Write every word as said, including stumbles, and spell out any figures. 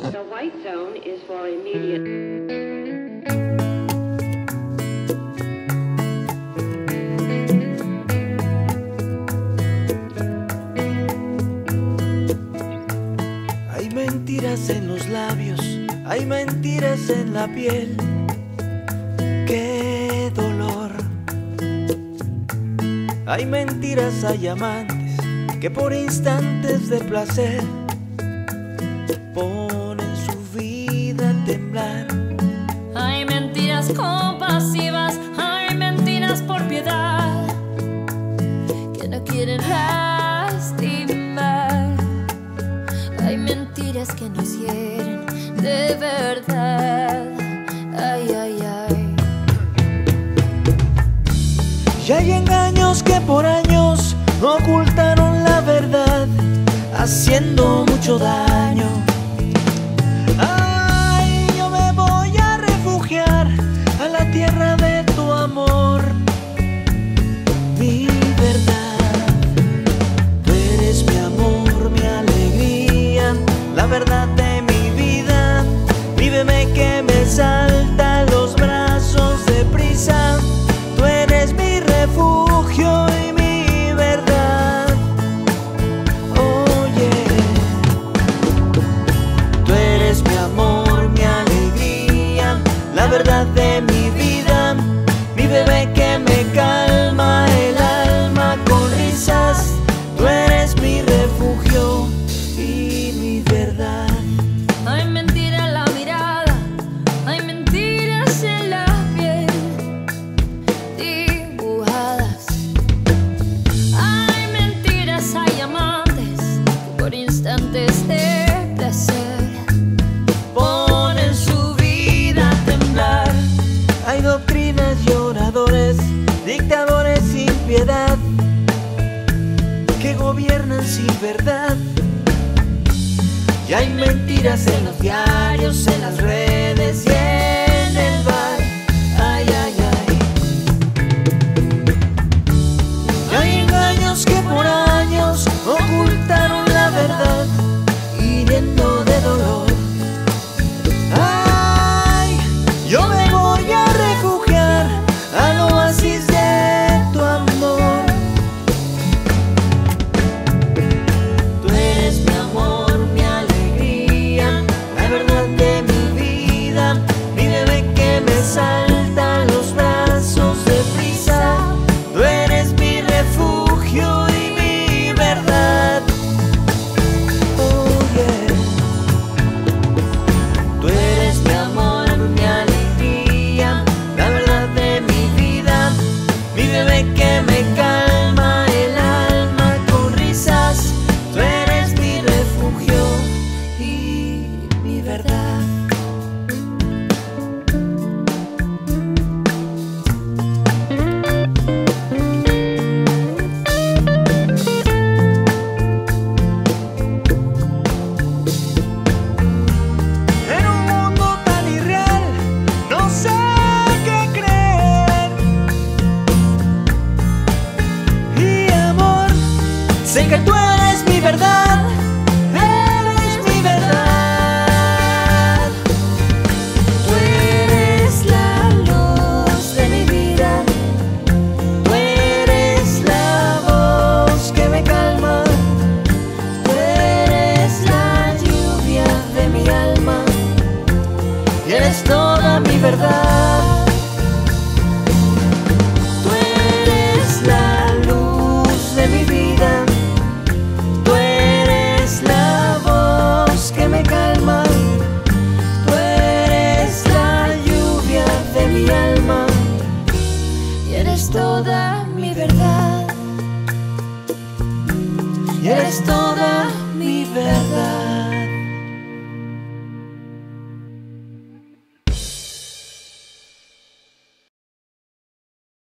The white zone is for immediate. Hay mentiras en los labios, hay mentiras en la piel. ¡Qué dolor! Hay mentiras, hay amantes que por instantes de placer ponen su vida a temblar. Hay mentiras compasivas, hay mentiras por piedad que no quieren lastimar. Hay mentiras que nos hieren de verdad. Ay, ay, ay. Y hay engaños que por años ocultaron la verdad, haciendo mucho daño. Ay, yo me voy a refugiar a la tierra de tu amor, mi verdad. Tú eres mi amor, mi alegría, la verdad de mi vida. Víveme que me salta los brazos de prisa. Tú eres mi refugio y mi verdad. Oye, tú eres mi amor, mi alegría, la verdad de mi vida. Mi bebé que me calma el alma con risas. Tú eres mi refugio y mi verdad. Hay mentira en la mirada, hay mentiras en la piel dibujadas. Hay mentiras, hay amantes que por instantes de placer Ponen su vida a temblar. Hay doctrinas y oradores, dictadores sin piedad, que gobiernan sin verdad. Y hay mentiras en los diarios, en las redes y en el bar. Ay, ay, ay. Y hay engaños que por años ocultaron la verdad, hiriendo de dolor. Ay, yo me voy a refugiar al oasis de tu amor. Tú eres mi amor, mi alegría, la verdad de mi vida. Mi bebé que me salta los brazos de prisa. Tú eres mi refugio y mi verdad. Oh, yeah. Tú eres mi amor, mi alegría, la verdad de mi vida. Mi bebé que me calma el alma con risas. Tú eres mi refugio y mi verdad. En un mundo tan irreal, no sé qué creer. Y amor, sé que tú eres mi verdad, eres mi verdad. Tú eres la luz de mi vida, tú eres la voz que me calma, tú eres la lluvia de mi alma y eres toda mi verdad. Tú eres la luz de mi vida, tú eres la voz que me calma, tú eres la lluvia de mi alma y eres toda mi verdad. Y eres toda mi verdad.